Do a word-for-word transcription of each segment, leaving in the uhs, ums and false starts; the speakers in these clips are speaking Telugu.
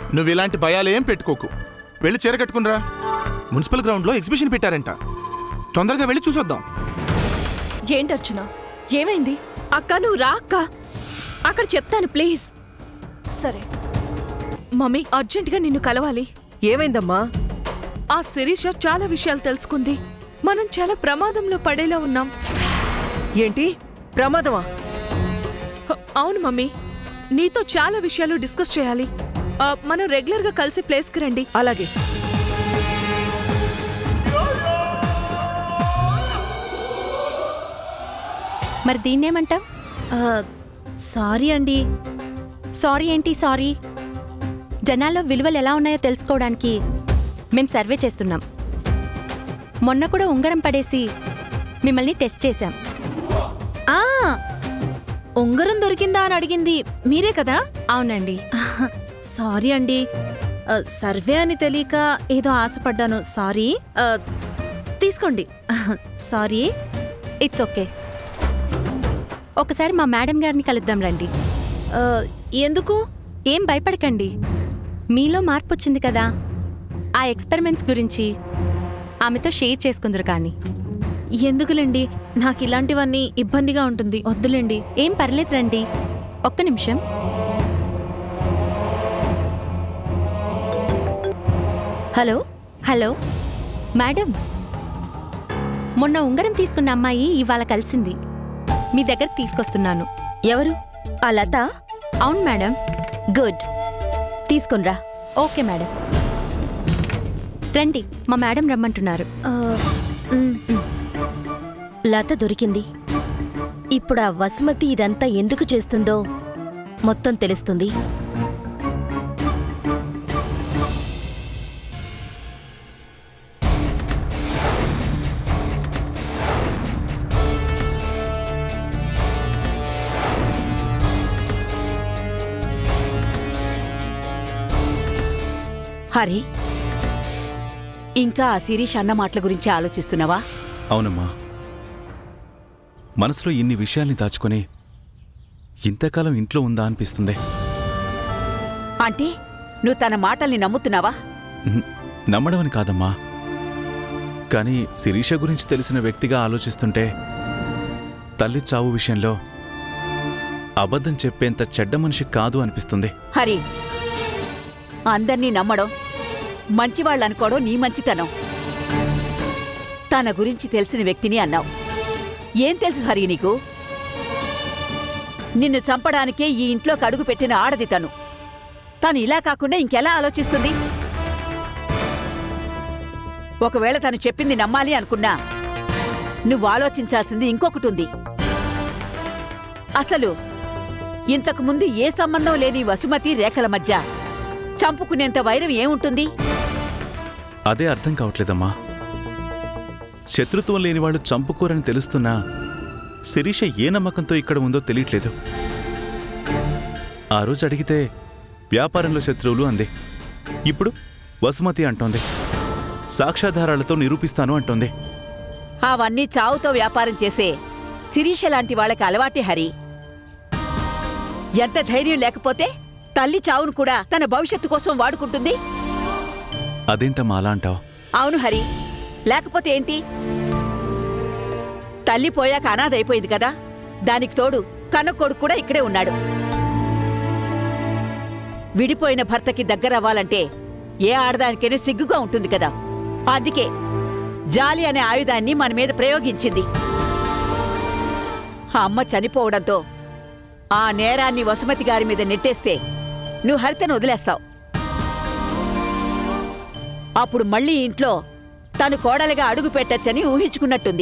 నువ్వు ఇలాంటి భయాలేం పెట్టుకోకు. వెళ్ళి చీర కట్టుకునిరా. మున్సిపల్ గ్రౌండ్లో ఎగ్జిబిషన్ పెట్టారంట. తొందరగా వెళ్ళి చూసొద్దాం. ఏంటి అర్చన, ఏమైంది? అక్క నువ్వు రా అక్క, అక్కడ చెప్తాను ప్లీజ్. సరే మమ్మీ, అర్జెంటుగా నిన్ను కలవాలి. ఏమైందమ్మా? ఆ శిరీష చాలా విషయాలు తెలుసుకుంది. మనం చాలా ప్రమాదంలో పడేలా ఉన్నాం. ఏంటి ప్రమాదమా? అవును మమ్మీ, నీతో చాలా విషయాలు డిస్కస్ చేయాలి. మనం రెగ్యులర్ గా కలిసి ప్లేస్ కి రండి. అలాగే. మరి దీన్నేమంటావ్? సారీ అండి. సారీ ఏంటి సారీ? జనాల్లో విలువలు ఎలా ఉన్నాయో తెలుసుకోవడానికి మేం సర్వే చేస్తున్నాం. మొన్న కూడా ఉంగరం పడేసి మిమ్మల్ని టెస్ట్ చేశాం. ఆ ఉంగరం దొరికిందా అని అడిగింది మీరే కదా? అవునండి. సారీ అండి, సర్వే అని తెలియక ఏదో ఆశపడ్డాను. సారీ. తీసుకోండి. సారీ. It's okay. ఒకసారి మా మేడం గారిని కలుద్దాం రండి. ఎందుకు? ఏం భయపడకండి. మీలో మార్పు వచ్చింది కదా, ఆ ఎక్స్పెరిమెంట్స్ గురించి ఆమెతో షేర్ చేసుకుందరు. కానీ ఎందుకులేండి, నాకు ఇలాంటివన్నీ ఇబ్బందిగా ఉంటుంది. వద్దులేండి. ఏం పర్లేదు రండి. ఒక్క నిమిషం. హలో హలో మేడం, మొన్న ఉంగరం తీసుకున్న అమ్మాయి ఇవాళ కలిసింది. మీ దగ్గరకు తీసుకొస్తున్నాను. ఎవరు? ఆ లత? అవును మేడం. గుడ్, తీసుకునిరా. Okay madam. రండి, మా మేడం రమ్మంటున్నారు. లత దొరికింది. ఇప్పుడు ఆ వసుమతి ఇదంతా ఎందుకు చేస్తుందో మొత్తం తెలుస్తుంది. హరి, ఇంకా ఆ శిరీష్ అన్న మాటల గురించి ఆలోచిస్తున్నావా? అవునమ్మా, మనసులో ఇన్ని విషయాల్ని దాచుకొని ఇంతకాలం ఇంట్లో ఉందా అనిపిస్తుంది. అంటే నువ్వు తన మాటల్ని నమ్ముతున్నావా? నమ్మడమని కాదమ్మా, కానీ శిరీష గురించి తెలిసిన వ్యక్తిగా ఆలోచిస్తుంటే తల్లి చావు విషయంలో అబద్ధం చెప్పేంత చెడ్డ మనిషి కాదు అనిపిస్తుంది. హరి, అందర్నీ నమ్మడం, మంచివాళ్ళనుకోవడం నీ మంచితనం. తన గురించి తెలిసిన వ్యక్తిని అన్నావు. ఏం తెలుసు హరి నీకు? నిన్ను చంపడానికే ఈ ఇంట్లోకి అడుగు పెట్టిన ఆడది తను. తను ఇలా కాకుండా ఇంకెలా ఆలోచిస్తుంది? ఒకవేళ తను చెప్పింది నమ్మాలి అనుకున్నా నువ్వు ఆలోచించాల్సింది ఇంకొకటి ఉంది. అసలు ఇంతకుముందు ఏ సంబంధం లేని వసుమతి రేఖల మధ్య చంపుకునేంత వైరం ఏముంటుంది? అదే అర్థం కావట్లేదమ్మా. శత్రుత్వం లేనివాడు చంపుకోరని తెలుస్తున్నా శిరీష ఏ నమ్మకంతో ఇక్కడ ఉందో తెలియట్లేదు. ఆ రోజు అడిగితే వ్యాపారంలో శత్రువులు అంది. ఇప్పుడు వసుమతి అంటోంది. సాక్ష్యాధారాలతో నిరూపిస్తాను అంటోంది. అవన్నీ చావుతో వ్యాపారం చేసే శిరీష లాంటి వాళ్ళకి అలవాటే హరి. ఎంత ధైర్యం లేకపోతే తల్లి చావును కూడా తన భవిష్యత్తు కోసం వాడుకుంటుంది. అదేంటమ్మా అలా అంటావు? అవును హరి, లేకపోతే ఏంటి? తల్లి పోయాక అనాథైపోయింది కదా, దానికి తోడు కన్న కొడుకు కూడా ఇక్కడే ఉన్నాడు. విడిపోయిన భర్తకి దగ్గరవ్వాలంటే ఏ ఆడదానికైనా సిగ్గుగా ఉంటుంది కదా. అందుకే జాలి అనే ఆయుధాన్ని మన మీద ప్రయోగించింది. ఆ అమ్మ చనిపోవడంతో ఆ నేరాన్ని వసుమతి గారి మీద నెట్టేస్తే నువ్వు హరితను వదిలేస్తావు. అప్పుడు మళ్ళీ ఇంట్లో తను కోడలిగా అడుగు పెట్టచ్చని ఊహించుకున్నట్టుంది.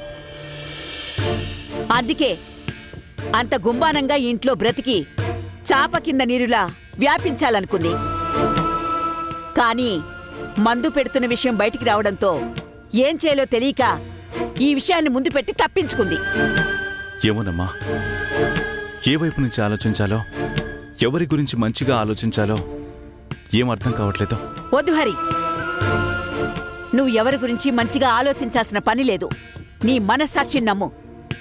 అందుకే అంత గుంబానంగా ఇంట్లో బ్రతికి చాప కింద నీరులా వ్యాపించాలనుకుంది. కానీ మందు పెడుతున్న విషయం బయటికి రావడంతో ఏం చేయాలో తెలియక ఈ విషయాన్ని ముందు పెట్టి తప్పించుకుంది. ఏమోనమ్మా, ఏ వైపు నుంచి ఆలోచించాలో, ఎవరి గురించి మంచిగా ఆలోచించాలో ఏం అర్థం కావట్లేదు. వద్దు హరి, నువ్వు ఎవరి గురించి మంచిగా ఆలోచించాల్సిన పని లేదు. నీ మనస్సాక్షిని నమ్ము,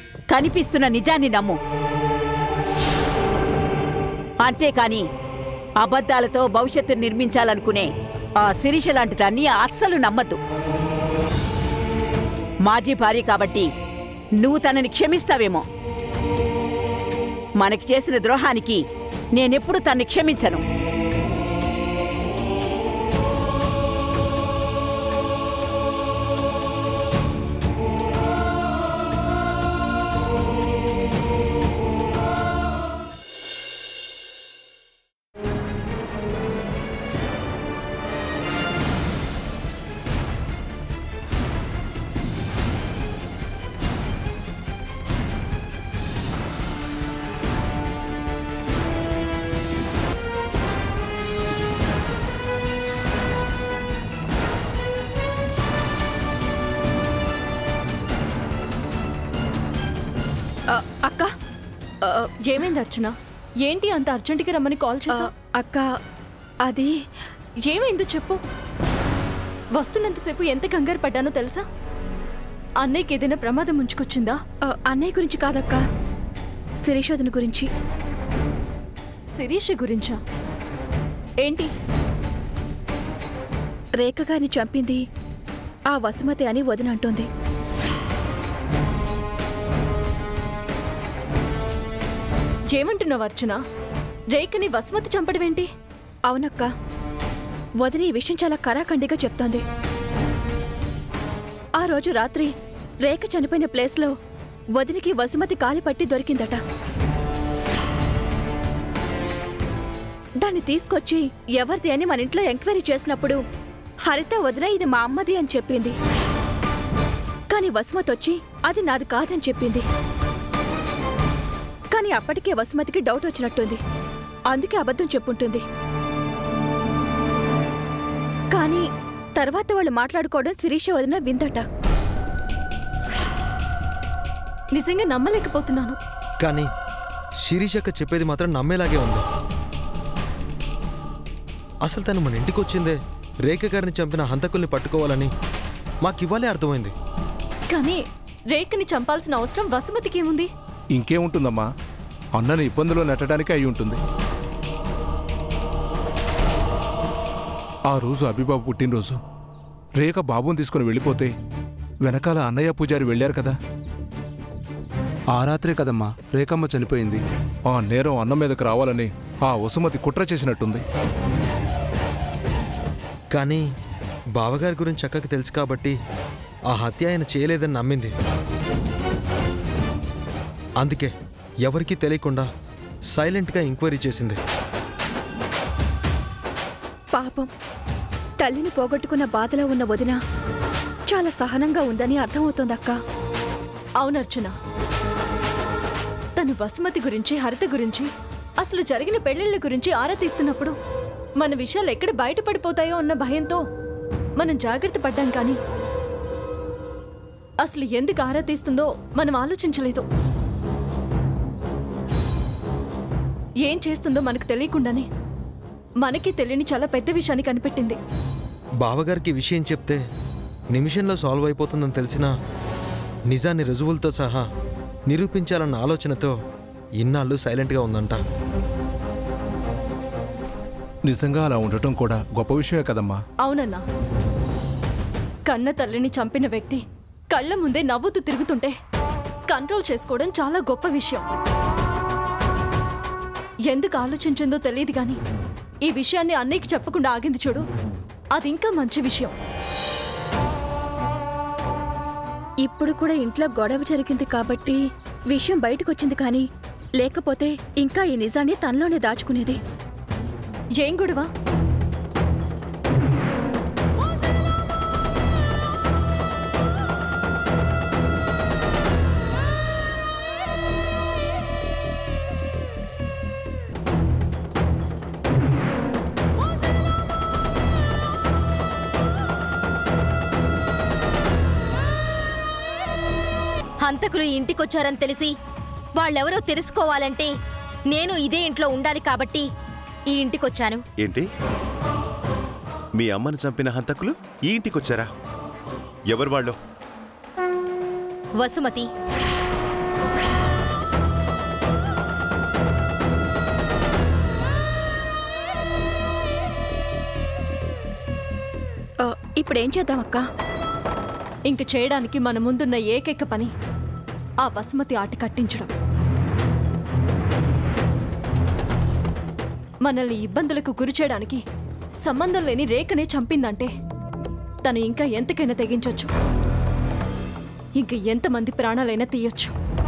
కనిపిస్తున్న నిజాన్ని నమ్ము. అంతేకాని అబద్ధాలతో భవిష్యత్తు నిర్మించాలనుకునే ఆ శిరీష లాంటి దాన్ని అస్సలు నమ్మద్దు. మాజీ భార్య కాబట్టి నువ్వు తనని క్షమిస్తావేమో. మనకి చేసిన ద్రోహానికి నేనెప్పుడు తన్ని క్షమించను. అక్క, ఏమైంది అర్చన? ఏంటి అంత అర్జెంటుగా రమ్మని కాల్ చేసా? అక్క, అది ఏమైందో చెప్పు. వస్తున్నంతసేపు ఎంత కంగారు పడ్డానో తెలుసా? అన్నయ్యకి ఏదైనా ప్రమాదం ముంచుకొచ్చిందా? అన్నయ్య గురించి కాదక్క, శిరీషోదన గురించి. శిరీష గురించా? ఏంటి? రేఖ గారిని చంపింది ఆ వసుమతి అని వదిన అంటోంది. ఏమంటున్నావు అర్చన? రేఖని వసుమతి చంపడమేంటి? అవునక్క, వదిన ఈ విషయం చాలా కరాఖండిగా చెప్తోంది. ఆ రోజు రాత్రి రేఖ చనిపోయిన ప్లేస్లో వదినికి వసుమతి కాలిపట్టి దొరికిందట. దాన్ని తీసుకొచ్చి ఎవరిది అని మన ఇంట్లో ఎంక్వైరీ చేసినప్పుడు హరిత వదిన ఇది మా అమ్మది అని చెప్పింది. కాని వసుమతి వచ్చి అది నాది కాదని చెప్పింది. కానీ అప్పటికే వసుమతికి డౌట్ వచ్చినట్టుంది, అందుకే అబద్ధం చెప్పుంటుంది. కానీ తర్వాత వాళ్ళు మాట్లాడుకోవడం శిరీష వదిన విందట. నిజంగా నమ్మలేకపోతున్నాను. కానీ శిరీషక్క చెప్పేది మాత్రం నమ్మేలాగే ఉంది. అసలు తను మన ఇంటికి వచ్చిందే రేఖ గారిని చంపిన హంతకుల్ని పట్టుకోవాలని మాకివ్వాలే అర్థమైంది. కానీ రేఖని చంపాల్సిన అవసరం వసుమతికి ఏముంది? ఇంకేముంటుందమ్మా, అన్నని ఇబ్బందులో నెట్టడానికి అయి ఉంటుంది. ఆ రోజు అభిబాబు పుట్టినరోజు రేఖ బాబుని తీసుకుని వెళ్ళిపోతే వెనకాల అన్నయ్య పూజారి వెళ్ళారు కదా. ఆ రాత్రే కదమ్మా రేఖమ్మ చనిపోయింది. ఆ నేరం అన్న మీదకి రావాలని ఆ వసుమతి కుట్ర చేసినట్టుంది. కానీ బావగారి గురించి చక్కగా తెలుసు కాబట్టి ఆ హత్య ఆయన చేయలేదని నమ్మింది. అందుకే ఎవరికీ తెలియకుండా సైలెంట్గా ఎంక్వైరీ చేసింది. పాపం, తల్లిని పోగొట్టుకున్న బాధలో ఉన్న వదిన చాలా సహనంగా ఉందని అర్థమవుతోందక్క. అవునర్చన, తను వసుమతి గురించి, హరిత గురించి, అసలు జరిగిన పెళ్లిళ్ళ గురించి ఆరా తీస్తున్నప్పుడు మన విషయాలు ఎక్కడ బయటపడిపోతాయో అన్న భయంతో మనం జాగ్రత్త పడ్డాం. కానీ అసలు ఎందుకు ఆరా తీస్తుందో మనం ఆలోచించలేదు. ఏం చేస్తుందో మనకు తెలియకుండానే మనకి తెలియని చాలా పెద్ద విషయాన్ని కనిపెట్టింది. బావగారికి విషయం చెప్తే నిమిషంలో సాల్వ్ అయిపోతుందని తెలిసినా నిజాన్ని రుజువులతో సహా నిరూపించాలన్న ఆలోచనతో ఇన్నాళ్ళు సైలెంట్గా ఉందంట. నిజంగా అలా ఉండటం కూడా గొప్ప విషయమే కదమ్మా. అవునన్నా, కన్న తల్లిని చంపిన వ్యక్తి కళ్ళ ముందే నవ్వుతూ తిరుగుతుంటే కంట్రోల్ చేసుకోవడం చాలా గొప్ప విషయం. ఎందుకు ఆలోచించిందో తెలియదు గాని ఈ విషయాన్ని అన్నయ్యకి చెప్పకుండా ఆగింది చూడు, అది ఇంకా మంచి విషయం. ఇప్పుడు కూడా ఇంట్లో గొడవ జరిగింది కాబట్టి విషయం బయటకొచ్చింది, కానీ లేకపోతే ఇంకా ఈ నిజాన్ని తనలోనే దాచుకునేది. ఏం గొడవ? హంతకులు ఇంటికొచ్చారని తెలిసి వాళ్ళెవరో తెలుసుకోవాలంటే నేను ఇదే ఇంట్లో ఉండాలి కాబట్టి ఈ ఇంటికొచ్చాను. ఏంటి, మీ అమ్మను చంపిన హంతకులు ఈ ఇంటికొచ్చారా? ఎవరు వాళ్ళు? వసుమతి. ఇప్పుడేం చేద్దాం అక్క? ఇంక చేయడానికి మన ముందున్న ఏకైక పని ఆ వసుమతి ఆట కట్టించడం. మనల్ని ఇబ్బందులకు గురి చేయడానికి సంబంధం లేని రేఖనే చంపిందంటే తను ఇంకా ఎంతకైనా తెగించొచ్చు, ఇంక ఎంతమంది ప్రాణాలైనా తీయొచ్చు.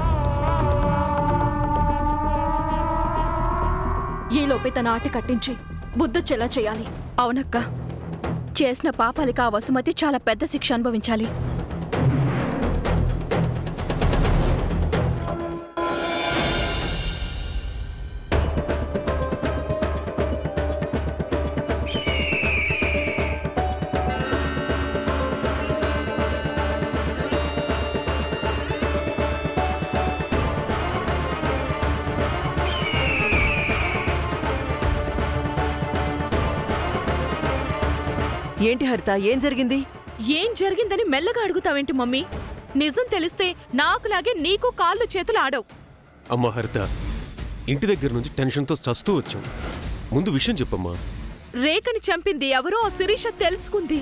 ఈలోపే తన ఆట కట్టించి బుద్ధొచ్చేలా చేయాలి. అవునక్క, చేసిన పాపాలికి ఆ వసుమతి చాలా పెద్ద శిక్ష అనుభవించాలి. ఏంటి హరిత, ఏం జరిగింది? ఏం జరిగిందని మెల్లగా అడుగుతావేంటి మమ్మీ? నిజం తెలిస్తే నాకులాగే నీకు కాళ్ళు చేతులు ఆడవు. అమ్మా హరిత, ఇంటి దగ్గర నుంచి టెన్షన్తో చస్తూ వచ్చాం. ముందు విషయం చెప్పమ్మా. రేఖని చంపింది ఎవరో ఆ శిరీష తెలుసుకుంది.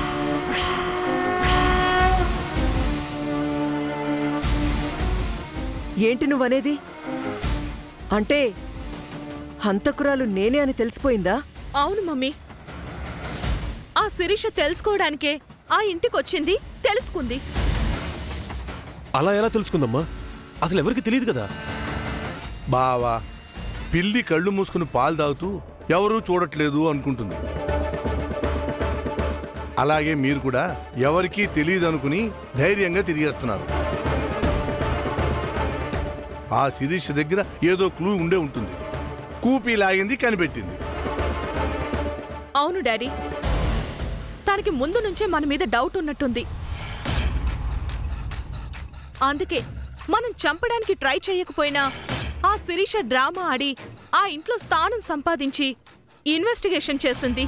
ఏంటి నువ్వనేది? అంటే హంతకురాలు నేనే అని తెలిసిపోయిందా? అవును మమ్మీ, ఆ శిరీష తెలుసుకోవడానికే ఆ ఇంటికొచ్చింది, తెలుసుకుంది. అలా ఎలా తెలుసుకుందమ్మా? అసలు ఎవరికి తెలియదు కదా. బావా, పిల్లి కళ్ళు మూసుకుని పాలు తాగుతూ ఎవరూ చూడట్లేదు అనుకుంటుంది. అలాగే మీరు కూడా ఎవరికీ తెలియదు అనుకుని ధైర్యంగా తిరిగేస్తున్నారు. ఆ శిరీష దగ్గర ఏదో క్లూ ఉండే ఉంటుంది. కూపీ లాగింది, కనిపెట్టింది. అవును డాడీ, తనకి ముందు నుంచే మన మీద డౌట్ ఉన్నట్టుంది. అందుకే మనం చంపడానికి ట్రై చేయకపోయినా ఆ శిరీష డ్రామా ఆడి ఆ ఇంట్లో స్థానం సంపాదించి ఇన్వెస్టిగేషన్ చేసింది.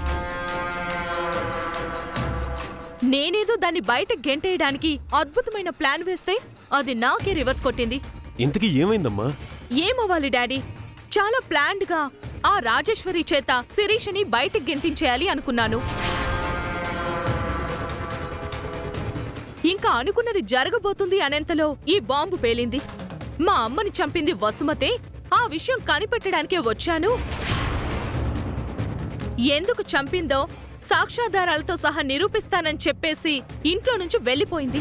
నేనేదో దాన్ని బయట గెంటేయడానికి అద్భుతమైన ప్లాన్ వేస్తే అది నాకే రివర్స్ కొట్టింది. ఇంతకీ ఏమైందమ్మా? ఏమవ్వాలి డాడీ, చాలా ప్లాన్డ్ గా ఆ రాజేశ్వరి చేత శిరీషని బయటకు గెంటించేయాలి అనుకున్నాను. ఇంకా అనుకున్నది జరగబోతుంది అనేంతలో ఈ బాంబు పేలింది. మా అమ్మని చంపింది వసుమతే. ఆ విషయం కనిపెట్టడానికే వచ్చాను. ఎందుకు చంపిందో సాక్ష్యాధారాలతో సహా నిరూపిస్తానని చెప్పేసి ఇంట్లో నుంచి వెళ్ళిపోయింది.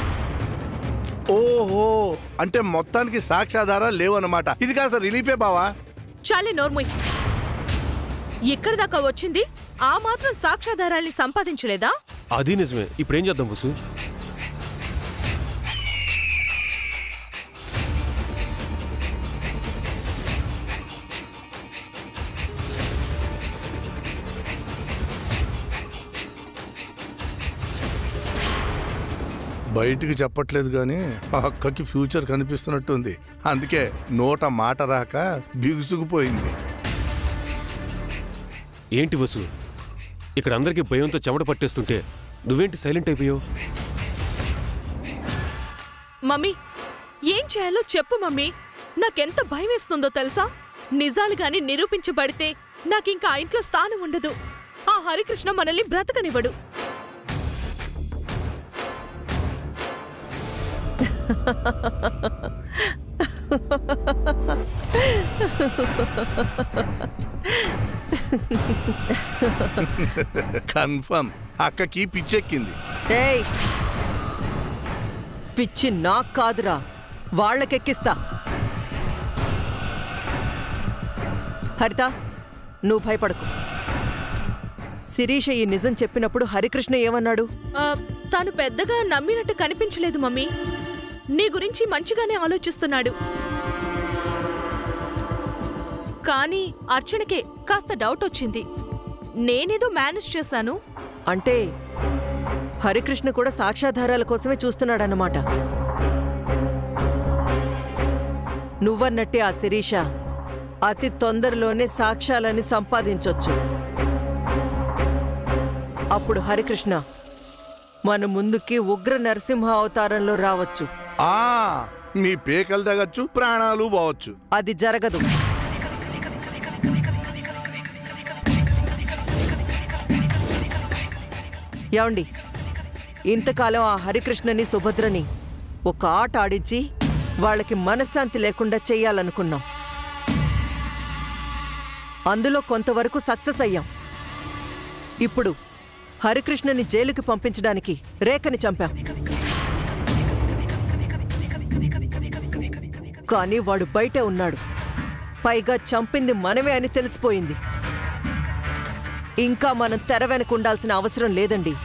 ఓహో, అంటే మొత్తానికి సాక్ష్యాధారాలు లేవన్నమాట. ఇది కాస్త రిలీఫే బావా. చాలే నోర్మోయ్, ఎక్కడి దాకా వచ్చింది? ఆ మాత్రం సాక్ష్యాధారాల్ని సంపాదించలేదా? అది నిజమే. ఇప్పుడేం చేద్దాం వసు? బయటికి చెప్పట్లేదు కానీ ఆ అక్కకి ఫ్యూచర్ కనిపిస్తున్నట్టుంది. అందుకే నోట మాట రాక బిగుసుకుపోయింది. ఏంటి వసు, ఇక్కడ అందరికీ భయంతో చెమట పట్టేస్తుంటే నువ్వేంటి సైలెంట్ అయిపోయావు? మమ్మీ, ఏం చేయాలో చెప్పు మమ్మీ. నాకెంత భయం వేస్తుందో తెలుసా? నిజాలు గాని నిరూపించబడితే నాకింకా ఆ ఇంట్లో స్థానం ఉండదు. ఆ హరికృష్ణ మనల్ని బ్రతకనివ్వడు. కన్ఫర్మ్ అక్కకి పిచ్చెక్కింది. ఏయ్, పిచ్చి నాకు కాదురా, వాళ్ళకెక్కిస్తా. హరిత, నువ్వు భయపడకు. శిరీష ఈ నిజం చెప్పినప్పుడు హరికృష్ణ ఏమన్నాడు? తాను పెద్దగా నమ్మినట్టు కనిపించలేదు మమ్మీ. నీ గురించి మంచిగానే ఆలోచిస్తున్నాడు. కానీ అర్చనకే కాస్త డౌట్ వచ్చింది. నేనేదో మేనేజ్ చేశాను. అంటే హరికృష్ణ కూడా సాక్ష్యాధారాల కోసమే చూస్తున్నాడన్నమాట. నువ్వన్నట్టే ఆ శిరీష అతి తొందరలోనే సాక్ష్యాలని సంపాదించొచ్చు. అప్పుడు హరికృష్ణ మన ముందుకి ఉగ్ర నరసింహ అవతారంలో రావచ్చు. ఆ మీ పేకలు తగ్గచ్చు, ప్రాణాలు పోవచ్చు. అది జరగదు. ఏమండి, ఇంతకాలం ఆ హరికృష్ణని సుభద్రని ఒక ఆట ఆడించి వాళ్ళకి మనశ్శాంతి లేకుండా చెయ్యాలనుకున్నాం. అందులో కొంతవరకు సక్సెస్ అయ్యాం. ఇప్పుడు హరికృష్ణని జైలుకి పంపించడానికి రేఖని చంపాం. కానీ వాడు బయటే ఉన్నాడు. పైగా చంపింది మనమే అని తెలిసిపోయింది. ఇంకా మనం తెర వెనకుండాల్సిన అవసరం లేదండి.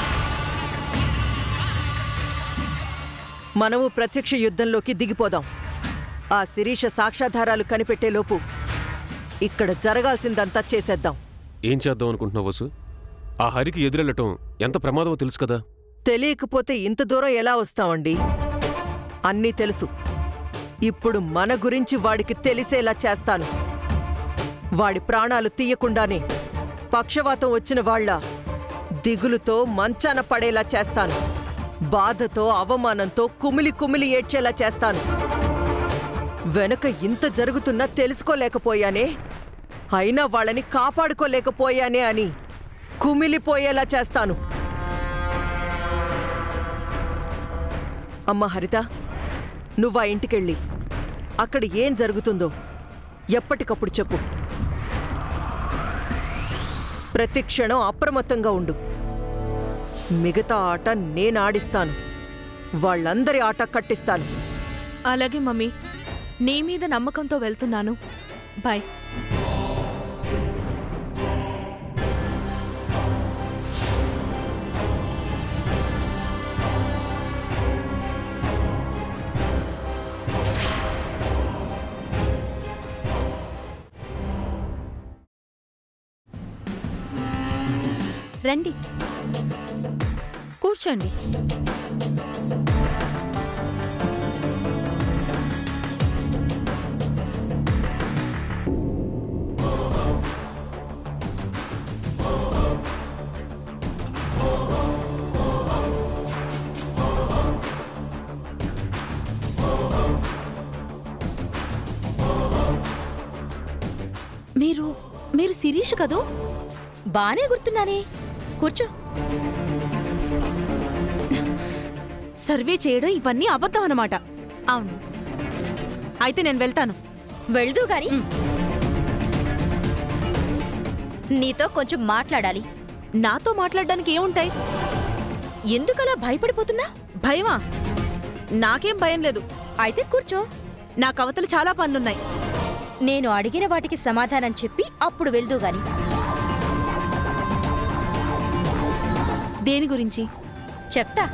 మనము ప్రత్యక్ష యుద్ధంలోకి దిగిపోదాం. ఆ శిరీష సాక్ష్యాధారాలు కనిపెట్టేలోపు ఇక్కడ జరగాల్సిందంతా చేసేద్దాం. ఏం చేద్దాం అనుకుంటున్నావు వసు? ఆ హరికి ఎదురెళ్ళటం ఎంత ప్రమాదమో తెలుసు కదా. తెలియకపోతే ఇంత దూరం ఎలా వస్తామండి? అన్నీ తెలుసు. ఇప్పుడు మన గురించి వాడికి తెలిసేలా చేస్తాను. వాడి ప్రాణాలు తీయకుండానే పక్షవాతం వచ్చిన వాళ్ళ దిగులుతో మంచాన పడేలా చేస్తాను. బాధతో అవమానంతో కుమిలి కుమిలి ఏడ్చేలా చేస్తాను. వెనక ఇంత జరుగుతున్నా తెలుసుకోలేకపోయానే, అయినా వాళ్ళని కాపాడుకోలేకపోయానే అని కుమిలిపోయేలా చేస్తాను. అమ్మ హరిత, నువ్వా ఇంటికెళ్ళి అక్కడ ఏం జరుగుతుందో ఎప్పటికప్పుడు చెప్పు. ప్రతి క్షణం అప్రమత్తంగా ఉండు. మిగతా ఆట నేనాడిస్తాను. వాళ్ళందరి ఆట కట్టిస్తాను. అలాగే మమ్మీ, నీ మీద నమ్మకంతో వెళ్తున్నాను. బాయ్. రండి, కూర్చోండి. మీరు మీరు శిరీష్ కదూ? బానే గుర్తున్నానే. కూర్చో. సర్వే చేయడం ఇవన్నీ అబద్ధం అన్నమాట. అవును. అయితే నేను వెళ్తాను. వెళ్దూ గాని నీతో కొంచెం మాట్లాడాలి. నాతో మాట్లాడడానికి ఏముంటాయి? ఎందుకలా భయపడిపోతున్నా? భయమా? నాకేం భయం లేదు. అయితే కూర్చో. నా కవతలు చాలా పనులున్నాయి. నేను అడిగిన వాటికి సమాధానం చెప్పి అప్పుడు వెళ్దూ గాని. దేని గురించి? చెప్తా.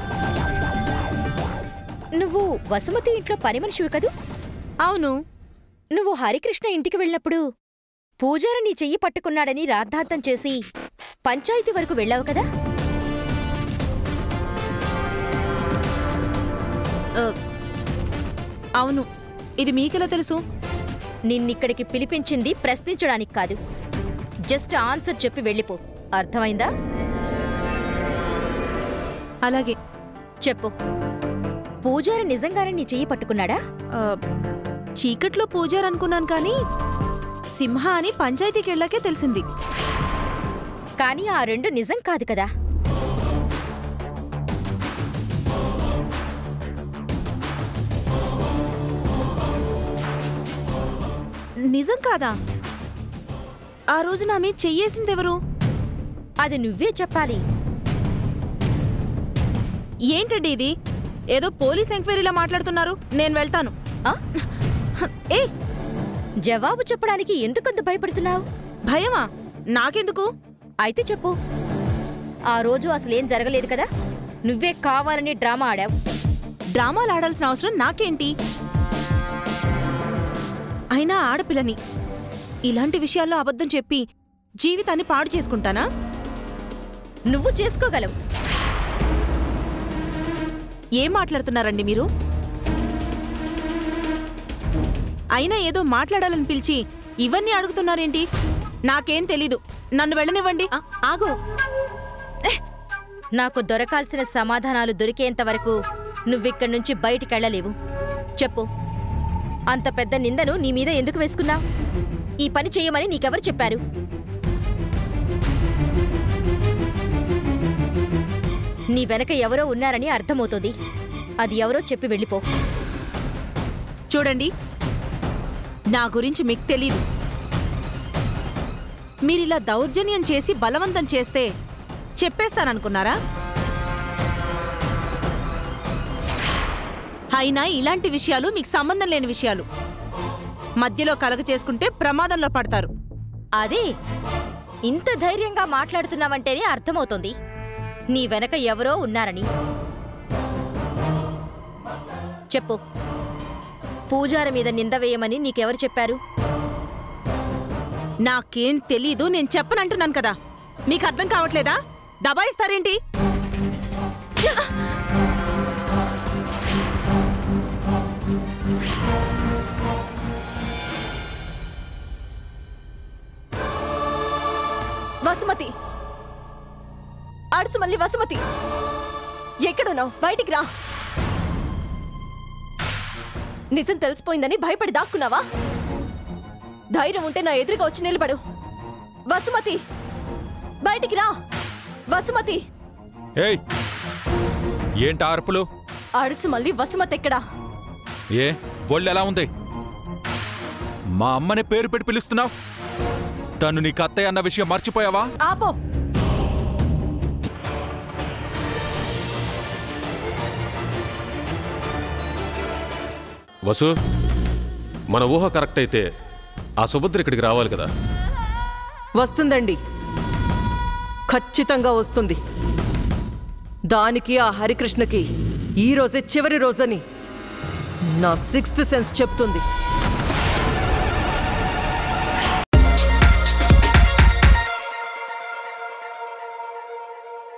నువ్వు వసుమతి ఇంట్లో పని మనిషివి కదూ? అవును. నువ్వు హరికృష్ణ ఇంటికి వెళ్ళినప్పుడు పూజారి నీ చెయ్యి పట్టుకున్నాడని రాద్ధాంతం చేసి పంచాయతీ వరకు వెళ్ళావు కదా? అవును. ఇది మీకెలా తెలుసు? నిన్నిక్కడికి పిలిపించింది ప్రశ్నించడానికి కాదు. జస్ట్ ఆన్సర్ చెప్పి వెళ్ళిపో. అర్థమైందా? అలాగే. చెప్పు. పూజారి నిజంగానే నీ చెయ్యి పట్టుకున్నాడా? చీకట్లో పూజారి అనుకున్నాను, కానీ సింహ అని పంచాయతీకి వెళ్ళాకే తెలిసింది. కానీ ఆ రెండు నిజం కాదు కదా? నిజం కాదా? ఆ రోజు నా మీద చెయ్యేసిందెవరు? అది నువ్వే చెప్పాలి. ఏంటండి ఇది? ఏదో పోలీస్ ఎంక్వైరీలా మాట్లాడుతున్నారు. నేను వెళ్తాను. ఏ జవాబు చెప్పడానికి ఎందుకంత భయపడుతున్నావు? భయమా? నాకెందుకు? అయితే చెప్పు. ఆ రోజు అసలేం జరగలేదు కదా? నువ్వే కావాలని డ్రామా ఆడావు. డ్రామాలు ఆడాల్సిన అవసరం నాకేంటి? అయినా ఆడపిల్లని ఇలాంటి విషయాల్లో అబద్ధం చెప్పి జీవితాన్ని పాడు చేసుకుంటానా? నువ్వు చేసుకోగలవు. ఏం మాట్లాడుతున్నారండి మీరు? అయినా ఏదో మాట్లాడాలని పిలిచి ఇవన్నీ అడుగుతున్నారేంటి? నాకేం తెలీదు. నన్ను వెళ్ళనివ్వండి. ఆగు. నాకు దొరకాల్సిన సమాధానాలు దొరికేంత వరకు నువ్విక్కడి నుంచి బయటికెళ్ళలేవు. చెప్పు. అంత పెద్ద నిందను నీ మీద ఎందుకు వేసుకున్నావు? ఈ పని చెయ్యమని నీకెవరు చెప్పారు? నీ వెనక ఎవరో ఉన్నారని అర్థమవుతుంది. అది ఎవరో చెప్పి వెళ్ళిపో. చూడండి, నా గురించి మీకు తెలీదు. మీరిలా దౌర్జన్యం చేసి బలవంతం చేస్తే చెప్పేస్తాననుకున్నారా? అయినా ఇలాంటి విషయాలు మీకు సంబంధం లేని విషయాలు. మధ్యలో కలగ చేసుకుంటే ప్రమాదంలో పడతారు. అదే ఇంత ధైర్యంగా మాట్లాడుతున్నావంటేనే అర్థమవుతోంది నీ వెనక ఎవరో ఉన్నారని. చెప్పు, పూజారి మీద నింద వేయమని నీకెవరు చెప్పారు? నాకేం తెలీదు, నేను చెప్పనంటున్నాను కదా. మీకు అర్థం కావట్లేదా? దబాయిస్తారేంటి? వసుమతి, అడుసు మళ్ళీ వసుమతి, ఎక్కడున్నావు? బయటికి రా. నిజం తెలిసిపోయిందని భయపడి దాక్కున్నావా? ధైర్యం ఉంటే నా ఎదురుగా వచ్చి నిలబడు. వసుమతి, బయటికి రా. వసుమతి. ఏయ్, ఏంటి అరుపులు? అడుసు మళ్ళీ వసుమతి ఎక్కడా? ఏ ఒళ్ళు ఎలా ఉంది? మా అమ్మని పేరు పెట్టి పిలుస్తున్నావు? తను నీకు అత్తయ్య అన్న విషయం మర్చిపోయావా? ఆపో. వసు, మన ఊహ కరెక్ట్ అయితే ఆ సుభద్ర ఇక్కడికి రావాలి కదా? వస్తుందండి, ఖచ్చితంగా వస్తుంది. దానికి ఆ హరికృష్ణకి ఈ రోజే చివరి రోజని నా సిక్స్త్ సెన్స్ చెప్తుంది.